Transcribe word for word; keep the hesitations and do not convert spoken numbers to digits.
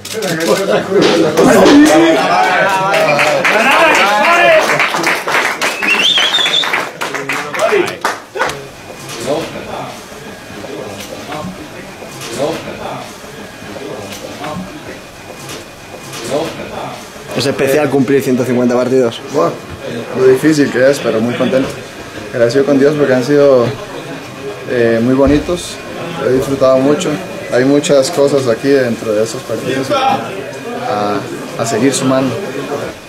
¿Es especial cumplir ciento cincuenta partidos? Bueno, lo difícil que es, pero muy contento. Agradecido con Dios porque han sido eh, muy bonitos, he disfrutado mucho. Hay muchas cosas aquí dentro de esos partidos a, a seguir sumando.